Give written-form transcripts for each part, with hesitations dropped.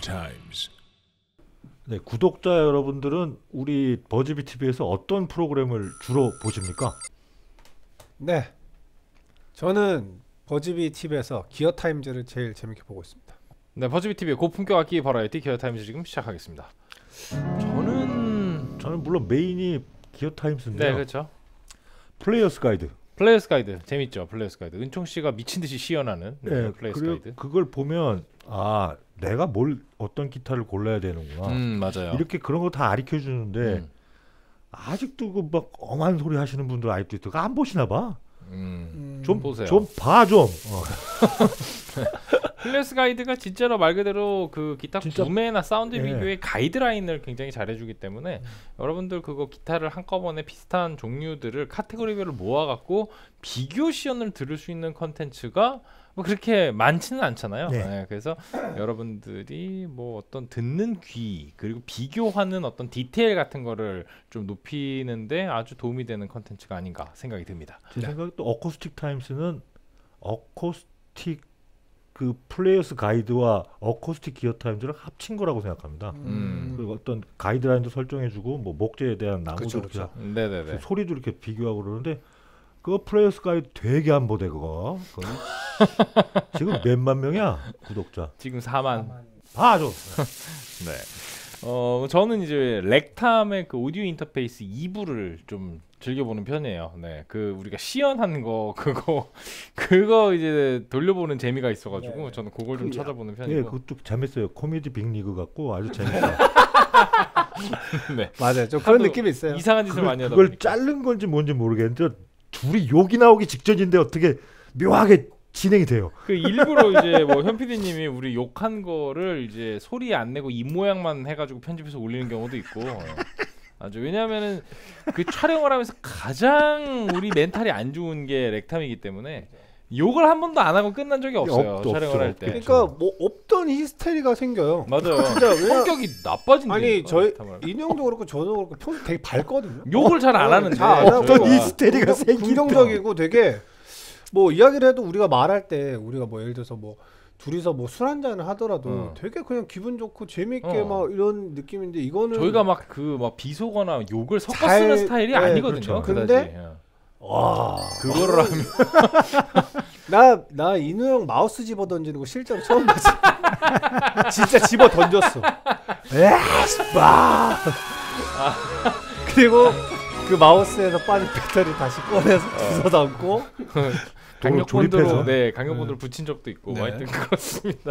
Times. 네, 구독자 여러분들은 우리 버즈비 TV에서 어떤 프로그램을 주로 보십니까? 네, 저는 버즈비 TV에서 기어 타임즈를 제일 재밌게 보고 있습니다. 네, 버즈비 TV의 고품격 악기 버라이티 기어 타임즈 지금 시작하겠습니다. 저는 물론 메인이 기어 타임스인데요. 네, 그렇죠. 플레이어스 가이드. 플레이어스 가이드 재밌죠. 플레이어스 가이드 은총 씨가 미친 듯이 시연하는 플레이어스 그리고 가이드. 그걸 보면 아 내가 어떤 기타를 골라야 되는구나. 맞아요. 이렇게 그런 거 다 가르쳐 주는데 아직도 그 막 엄한 소리 하시는 분들 아직도 있고 안 보시나 봐. 좀 보세요. 좀 봐 좀. 플레이어스 가이드가 진짜로 말 그대로 그 기타 진짜, 구매나 사운드 예. 비교의 가이드라인을 굉장히 잘해주기 때문에 여러분들 그거 기타를 한꺼번에 비슷한 종류들을 카테고리별로 모아갖고 비교 시연을 들을 수 있는 컨텐츠가 뭐 그렇게 많지는 않잖아요. 네. 네, 그래서 여러분들이 뭐 어떤 듣는 귀 그리고 비교하는 어떤 디테일 같은 거를 좀 높이는데 아주 도움이 되는 컨텐츠가 아닌가 생각이 듭니다. 제 생각에 또 어쿠스틱 타임스는 어쿠스틱 그 플레이어스 가이드와 어쿠스틱 기어 타임즈를 합친 거라고 생각합니다. 그리고 어떤 가이드라인도 설정해주고 뭐 목재에 대한 나무도 이렇게 네네네. 소리도 이렇게 비교하고 그러는데 그거 플레이어스 가이드 되게 안 보대 그거. 지금 몇만 명이야 구독자. 지금 4만. 봐줘. 네. 저는 이제 렉탐의 그 오디오 인터페이스 2부를 좀 즐겨보는 편이에요. 네, 그 우리가 시연하는 거 그거 이제 돌려보는 재미가 있어가지고 저는 그걸 좀 찾아보는 편이고. 예, 그것도 재밌어요. 코미디 빅리그 같고 아주 재밌어요. 네, 맞아요. 좀 그런 느낌이 있어요. 이상한 짓을 많이 하다 그걸 보니까. 자른 건지 뭔지 모르겠는데 둘이 욕이 나오기 직전인데 어떻게 묘하게 진행이 돼요. 그 일부러 이제 뭐 현 PD님이 우리 욕한 거를 이제 소리 안 내고 입 모양만 해가지고 편집해서 올리는 경우도 있고. 아주 왜냐하면은 그 촬영을 하면서 가장 우리 멘탈이 안 좋은 게 렉탐이기 때문에 욕을 한 번도 안 하고 끝난 적이 없어요. 촬영을 할 때. 그러니까 뭐 없던 히스테리가 생겨요. 맞아요. 진짜 성격이 나빠진다. 아니 저희 인형도 그렇고 저도 그렇고 평소 되게 밝거든요. 욕을 잘 안 하는데 잘안 하고 어떤 히스테리가 생긴다. 긍정적이고 되게 뭐 이야기를 해도 우리가 말할 때 우리가 뭐 예를 들어서 뭐 둘이서 뭐 술 한잔을 하더라도 되게 그냥 기분 좋고 재밌게 막 이런 느낌인데 이거는 저희가 막 그 막 비속어나 욕을 섞어 쓰는 스타일이 네, 아니거든요. 그렇죠. 근데 와 그거를 하면 나 인우 형 마우스 집어 던지는 거 실제로 처음 봤어. 진짜 집어 던졌어. 에스파. 그리고 그 마우스에서 빠진 배터리 다시 꺼내서 주워 담고 강력본드로 강력본드로 붙인 적도 있고 네. 하여튼 그렇습니다.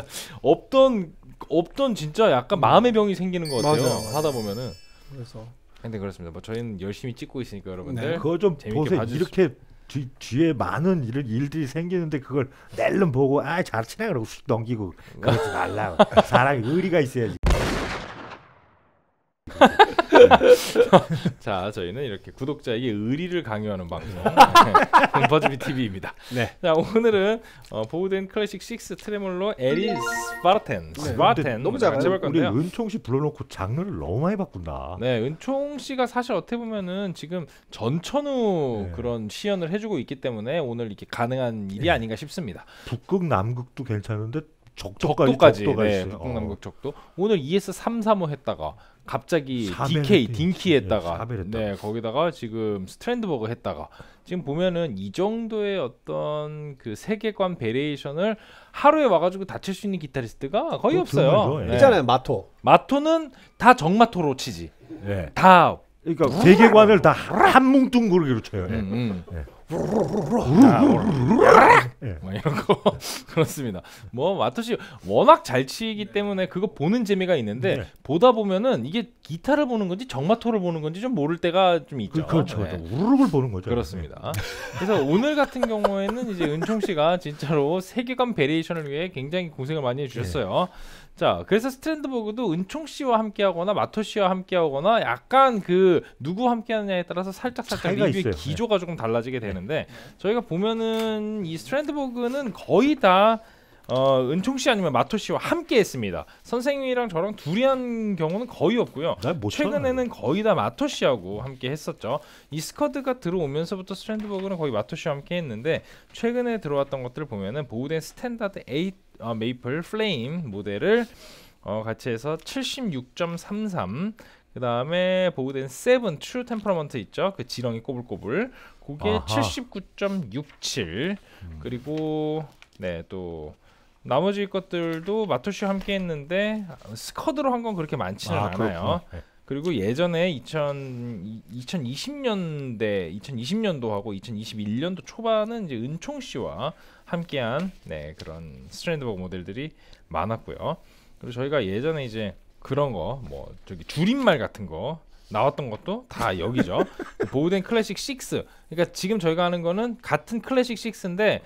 없던 진짜 약간 마음의 병이 생기는 것 같아요. 맞아. 하다 보면은. 그래서 근데 그렇습니다. 뭐 저희는 열심히 찍고 있으니까 여러분들 네. 그거 좀 보세요. 이렇게 뒤에 많은 일들이 생기는데 그걸 낼름 보고 잘 치네 그러고 휙 넘기고 그러지 말라고. 사람이 의리가 있어야지. 자, 저희는 이렇게 구독자에게 의리를 강요하는 방송 버즈비 TV입니다. 네. 자, 오늘은 보우덴 클래식 6 트레몰로 에리스 스파르텐 너무 잘해요. 해볼 우리 건데요. 은총 씨 불러놓고 장르를 너무 많이 바꾼다. 네, 은총 씨가 사실 어떻게 보면은 지금 전천후 그런 시연을 해주고 있기 때문에 오늘 이렇게 가능한 일이 아닌가 싶습니다. 북극 남극도 괜찮은데 적도가 네, 있어요. 북극 남극 적도. 오늘 ES 335 했다가 갑자기 샤벨 DK 했지. 딩키 했다가 샤벨 했다가. 네, 거기다가 지금 스트랜드버그 했다가 지금 보면은 이 정도의 어떤 그 세계관 베리에이션을 하루에 와가지고 다칠 수 있는 기타리스트가 거의 없어요. 드물죠. 네. 있잖아요 마토. 마토는 다 정마토로 치지. 네. 다 그러니까 세계관을 다 한 뭉뚱그러기로 쳐요. 뭐 이런 거 그렇습니다. 뭐 마토시 워낙 잘 치기 때문에 그거 보는 재미가 있는데 보다 보면은 이게 기타를 보는 건지 정마토를 보는 건지 좀 모를 때가 좀 있죠. 그렇죠. 네. 우르륵을 보는 거죠. 그렇습니다. 그래서 오늘 같은 경우에는 이제 은총 씨가 진짜로 세계관 베리에이션을 위해 굉장히 고생을 많이 해주셨어요. 자, 그래서 스트랜드버그도 은총 씨와 함께하거나 마토 씨와 함께하거나 약간 그 누구 함께하느냐에 따라서 살짝 차이가 리뷰의 있어요. 기조가 조금 달라지게 되는데 저희가 보면은 이 스트랜드버그는 거의 다 은총 씨 아니면 마토 씨와 함께했습니다. 선생님이랑 저랑 둘이 한 경우는 거의 없고요. 최근에는 거의 다 마토 씨하고 함께 했었죠. 이 스커드가 들어오면서부터 스트랜드버그는 거의 마토 씨와 함께 했는데 최근에 들어왔던 것들을 보면은 보우덴 스탠다드 8 메이플 플레임 모델을 같이 해서 76.33. 그 다음에 보그된 7 트루 템퍼러먼트 있죠. 그 지렁이 꼬불꼬불. 그게 79.67. 그리고 네, 또 나머지 것들도 마토시와 함께 했는데 스쿼드로 한 건 그렇게 많지는 않아요. 네. 그리고 예전에 2020년도하고 2021년도 초반은 이제 은총 씨와 함께한 네, 그런 스트랜드버그 모델들이 많았고요. 그리고 저희가 예전에 이제 그런 거 뭐 저기 줄임말 같은 거 나왔던 것도 다 여기죠. 보우덴 클래식 6. 그러니까 지금 저희가 하는 거는 같은 클래식 6인데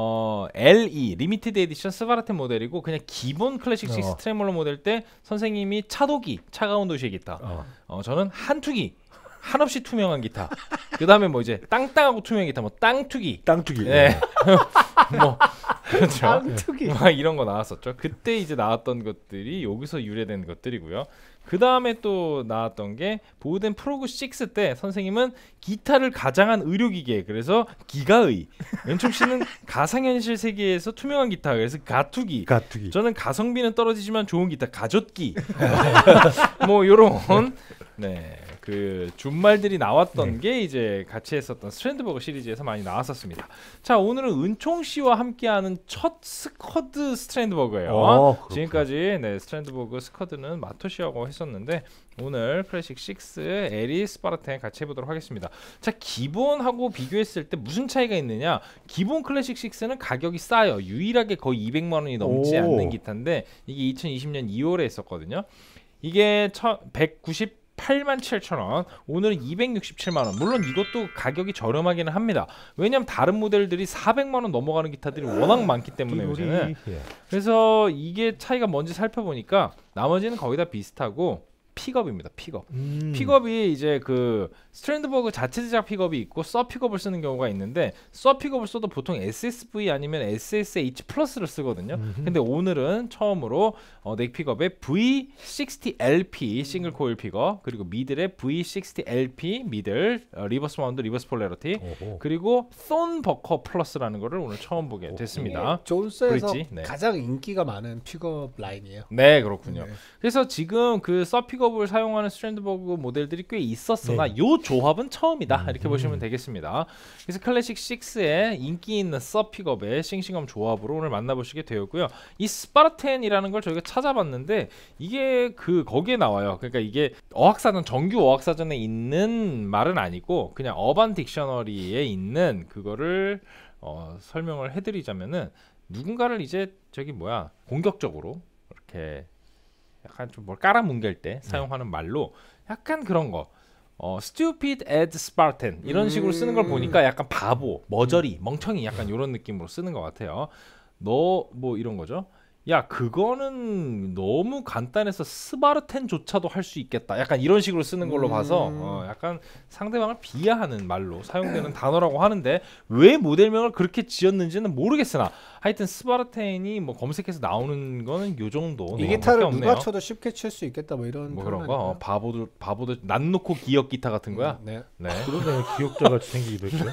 LE 리미티드 에디션 스바르텐 모델이고 그냥 기본 클래식 6 트레몰로 모델 때 선생님이 차도기 차가운 도시의 기타. 저는 한투기 한없이 투명한 기타. 그다음에 뭐 이제 땅땅하고 투명한 기타 뭐 땅투기. 네. 뭐 그렇죠. 땅투기. 막 이런 거 나왔었죠. 그때 이제 나왔던 것들이 여기서 유래된 것들이고요. 그 다음에 또 나왔던 게 보우덴 프로그 6 때 선생님은 기타를 가장한 의료기계 그래서 기가의 연총 씨는 가상현실 세계에서 투명한 기타 그래서 가투기 저는 가성비는 떨어지지만 좋은 기타 가좆기 뭐 요런 네. 그 준말들이 나왔던 게 이제 같이 했었던 스트랜드버그 시리즈에서 많이 나왔었습니다. 자, 오늘은 은총 씨와 함께하는 첫 스쿼드 스트랜드버그예요. 지금까지 네, 스트랜드버그 스쿼드는 마토시하고 했었는데 오늘 클래식 6 에리 스파르텐 같이 해보도록 하겠습니다. 자, 기본하고 비교했을 때 무슨 차이가 있느냐? 기본 클래식 6는 가격이 싸요. 유일하게 거의 200만 원이 넘지 않는 기타인데 이게 2020년 2월에 했었거든요. 이게 198,700,000원. 오늘은 267만원. 물론 이것도 가격이 저렴하기는 합니다. 왜냐면 다른 모델들이 400만원 넘어가는 기타들이 워낙 많기 때문에 요새는. 그래서 이게 차이가 뭔지 살펴보니까 나머지는 거의 다 비슷하고 픽업입니다. 픽업이 이제 그 스트랜드버그 자체 제작 픽업이 있고 서 픽업을 쓰는 경우가 있는데 서 픽업을 써도 보통 SSV 아니면 SSH 플러스를 쓰거든요. 근데 오늘은 처음으로 넥 픽업에 V60LP 싱글 코일 픽업 그리고 미들의 V60LP 미들 리버스 마운드 리버스 폴레러티 그리고 톤 버커 플러스라는 거를 오늘 처음 보게 됐습니다. 존스에서 가장 인기가 많은 픽업 라인이에요. 네, 그렇군요. 그래서 지금 그 서 픽업을 사용하는 스트랜드버그 모델들이 꽤 있었으나 요 조합은 처음이다 이렇게 보시면 되겠습니다. 그래서 클래식 6의 인기 있는 서 픽업의 싱싱함 조합으로 오늘 만나보시게 되었고요. 이 스파르텐이라는 걸 저희가 찾아봤는데 이게 그 거기에 나와요. 그러니까 이게 어학사전 정규 어학사전에 있는 말은 아니고 그냥 어반 딕셔너리에 있는 그거를 설명을 해드리자면은 누군가를 이제 저기 뭐야 공격적으로 이렇게 약간 좀 뭘 깔아뭉갤 때 사용하는 말로 약간 그런 거 stupid as Spartan 이런 식으로 쓰는 걸 보니까 약간 바보, 머저리, 멍청이 약간 이런 느낌으로 쓰는 것 같아요. 너 뭐 이런 거죠. 야 그거는 너무 간단해서 스바르텐조차도 할 수 있겠다. 약간 이런 식으로 쓰는 걸로 봐서 약간 상대방을 비하하는 말로 사용되는 단어라고 하는데 왜 모델명을 그렇게 지었는지는 모르겠으나 하여튼 스바르텐이 뭐 검색해서 나오는 거는 요 정도. 이 기타를 누가 쳐도 쉽게 칠 수 있겠다 뭐 이런 뭐 그런 거. 바보들 난 놓고 기억 기타 같은 거야. 네. 그러네 기억자 같이 생기기도 했죠.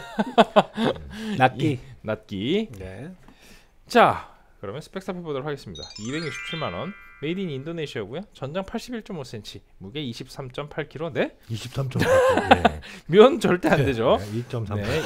낫기. 네. 자. 그러면 스펙 살펴보도록 하겠습니다. 267만원 메이드 인 인도네시아고요. 전장 81.5cm 무게 23.8kg 네? 23.8kg 네. 면 절대 안 되죠. 2.38 네,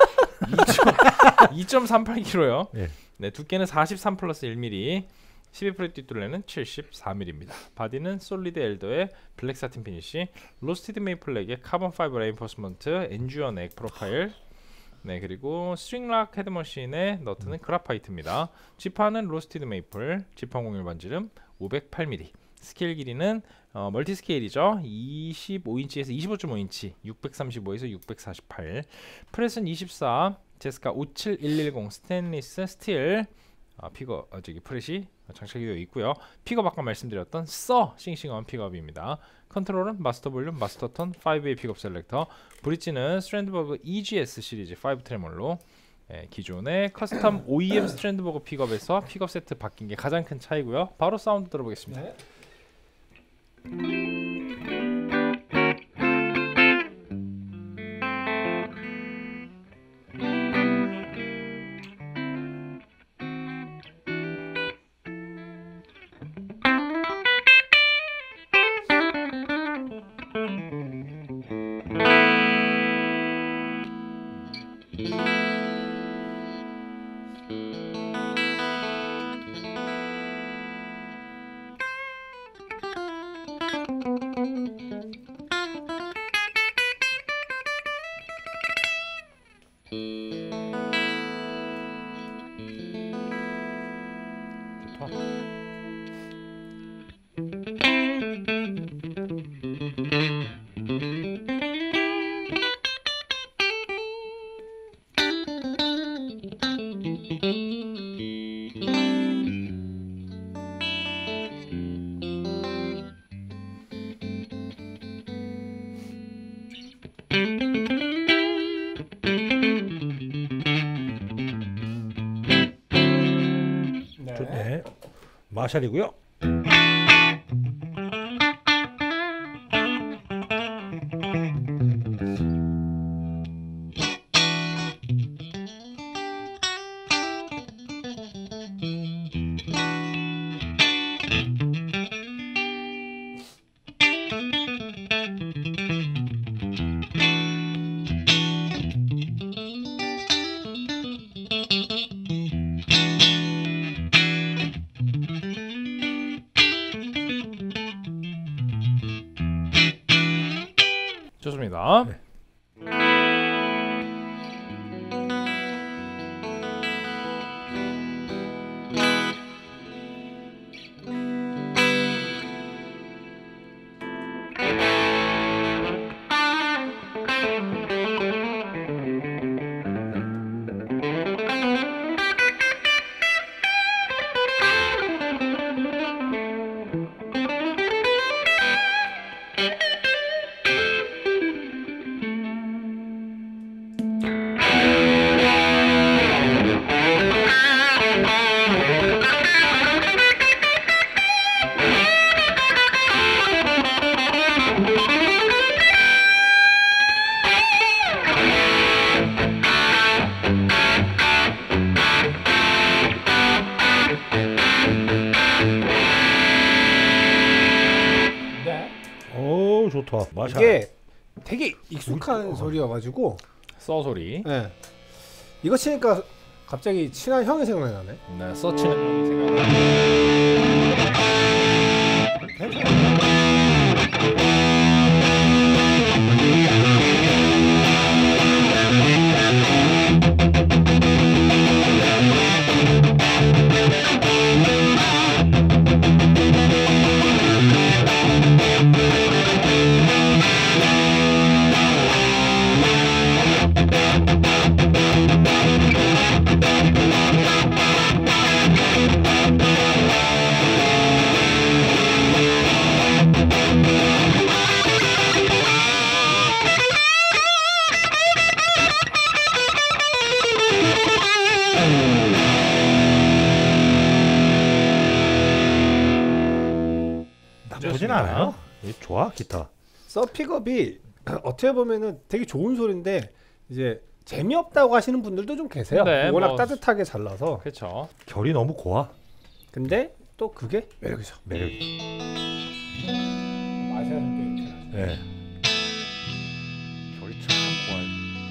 2.38kg요. 네. 네, 두께는 43 플러스 1mm 12프렛 뒷둘레는 74mm입니다. 바디는 솔리드 엘더의 블랙 사틴 피니시 로스티드 메이플렉의 카본 파이버 레인포스먼트 엔듀어 넥 프로파일 네 그리고 스트링락 헤드머신의 너트는 그라파이트입니다. 지판은 로스티드 메이플, 지판 공률 반지름 508mm. 스케일 길이는 멀티 스케일이죠. 25인치에서 25.5인치, 635에서 648. 프렛은 24, 제스카 57110 스테인리스 스틸 픽업 저기 프렛이 장착이 되어 있고요. 픽업 아까 말씀드렸던 싱싱한 픽업입니다. 컨트롤은 마스터 볼륨, 마스터 톤, 5A 픽업 셀렉터. 브릿지는 스트랜드버그 EGS 시리즈 5 트레몰로. 기존의 커스텀 OEM 스트랜드버그 픽업에서 픽업 세트 바뀐 게 가장 큰 차이고요. 바로 사운드 들어보겠습니다. 네. 네. 마샬이고요. 좋습니다. 네. 오, 좋다. 마샬. 이게 되게 익숙한 소리여가지고 써 소리. 네. 이거 치니까 갑자기 친한 형이 생각이 나네. 네, 서치는 형이 생각나. 나쁘진 않아요. 좋아 기타. 서픽업이 어떻게 보면은 되게 좋은 소리인데 이제 재미없다고 하시는 분들도 좀 계세요. 네, 워낙 뭐 따뜻하게 잘라서. 그렇죠. 결이 너무 고와. 근데 또 그게 매력이죠. 매력이. 마샬은 또 이렇게. 네. 결이 참 고와요.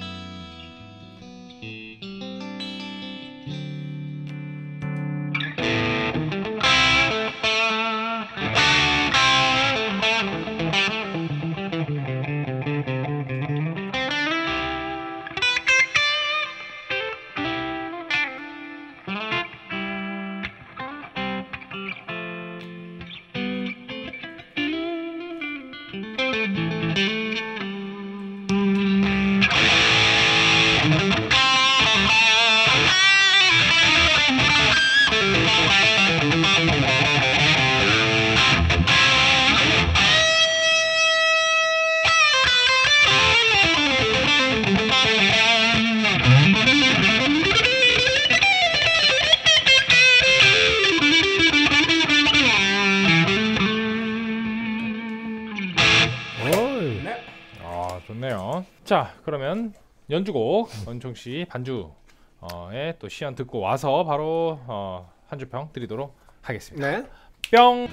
좋네요. 자, 그러면 연주곡 원총 씨 반주의 또 시연 듣고 와서 바로 한 줄 평 드리도록 하겠습니다. 네. 뿅.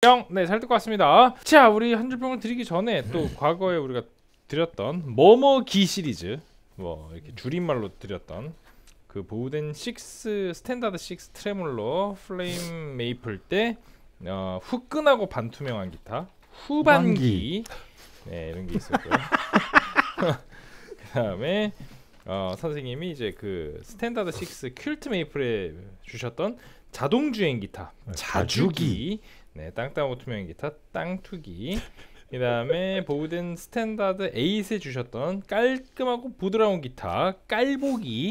뿅. 네, 잘 듣고 왔습니다. 자, 우리 한 줄 평을 드리기 전에 또 과거에 우리가 드렸던 뭐뭐기 시리즈, 뭐 이렇게 줄임말로 드렸던 그 보우덴 6 스탠다드 6 트레몰로 플레임 메이플 때 후끈하고 반투명한 기타 후반기 네, 이런 게 있었고요. 그다음에 선생님이 이제 그 스탠다드 6 퀼트 메이플에 주셨던 자동 주행 기타 자주기, 네, 땅땅하고 투명 기타 땅투기. 그다음에 보우덴 스탠다드 8에 주셨던 깔끔하고 부드러운 기타 깔보기.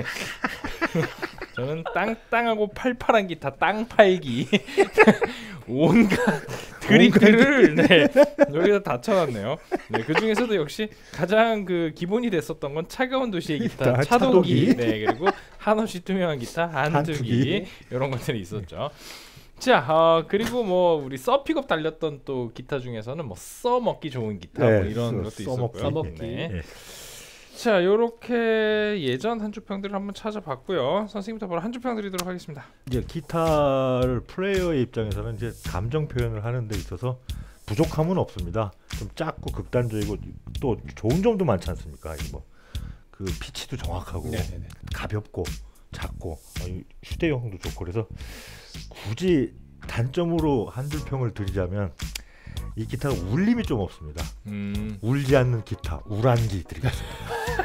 저는 땅땅하고 팔팔한 기타 땅팔기. 온갖 드립들을 네, 여기다 다 쳐놨네요. 네, 그 중에서도 역시 가장 그 기본이 됐었던 건 차가운 도시의 기타 차도기. 네, 그리고 한없이 투명한 기타 한투기 이런 것들이 있었죠. 자, 그리고 뭐 우리 써픽업 달렸던 또 기타 중에서는 뭐 써먹기 좋은 기타 뭐 이런 것도 있었고요. 써먹기. 네. 자, 요렇게 예전 한 줄 평들을 한번 찾아봤고요. 선생님부터 바로 한 줄 평 드리도록 하겠습니다. 이제 기타를 플레이어의 입장에서는 이제 감정 표현을 하는 데 있어서 부족함은 없습니다. 좀 작고 극단적이고 또 좋은 점도 많지 않습니까? 뭐 그 피치도 정확하고 네네네. 가볍고 작고 휴대용도 좋고 그래서 굳이 단점으로 한 줄 평을 드리자면 이 기타가 울림이 좀 없습니다. 울지 않는 기타 우란기 드리겠습니다.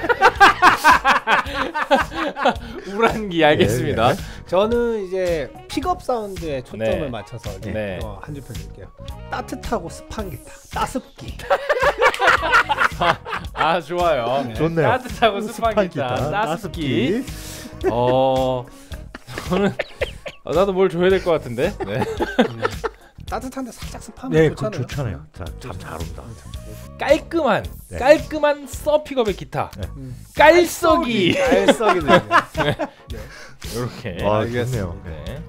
우란기 알겠습니다. 네. 저는 이제 픽업 사운드에 초점을 네. 맞춰서 이제 네. 한 줄 평 드릴게요. 따뜻하고 습한 기타 따습기. 아, 좋아요. 네. 좋네요. 따뜻하고 습한 기타 따습기. 저는 나도 뭘 줘야 될 것 같은데. 네. 따뜻한데 살짝 습하면 네, 좋잖아요. 그 좋잖아요. 참 잘 온다. 깔끔한 네. 깔끔한 써픽업의 기타. 네. 깔썩이. 깔썩이 들리네요. 이렇게. 아, 알겠습니다. 좋네요. 네.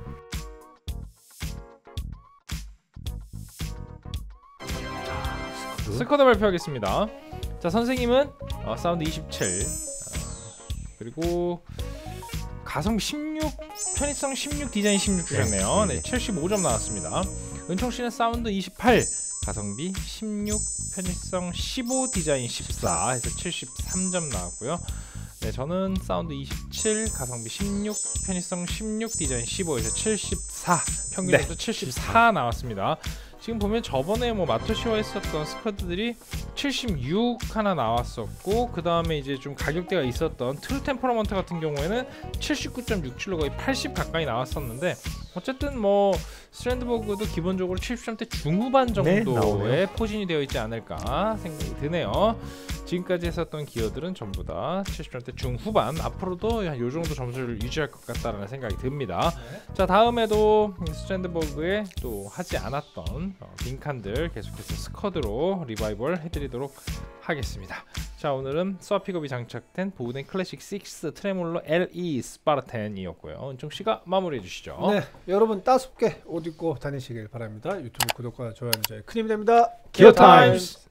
스쿼드 발표하겠습니다. 자, 선생님은 사운드 27 그리고 가성비 16 편의성 16 디자인 16 주셨네요. 네, 75점 나왔습니다. 은총 씨는 사운드 28 가성비 16 편의성 15 디자인 14 해서 73점 나왔고요. 네, 저는 사운드 27 가성비 16 편의성 16 디자인 15에서 74 평균점도 74 나왔습니다. 지금 보면 저번에 뭐 마토시와 했었던 스쿼드들이 76 하나 나왔었고 그 다음에 이제 좀 가격대가 있었던 트루 템퍼러먼트 같은 경우에는 79.67로 거의 80 가까이 나왔었는데 어쨌든 뭐 스트랜드버그도 기본적으로 70점대 중후반 정도의 포진이 되어 있지 않을까 생각이 드네요. 지금까지 했었던 기어들은 전부 다 70점대 중후반, 앞으로도 요 정도 점수를 유지할 것 같다는 생각이 듭니다. 자, 다음에도 스트랜드버그에 또 하지 않았던 빈칸들 계속해서 스쿼드로 리바이벌 해드리도록 하겠습니다. 자, 오늘은 스와픽업이 장착된 보우덴 클래식 6 트레몰로 LE 스파르텐이었고요. 은총씨가 마무리해 주시죠. 네, 여러분 따숩게 옷 입고 다니시길 바랍니다. 유튜브 구독과 좋아요는 저희 큰 힘이 됩니다. 기어 타임스.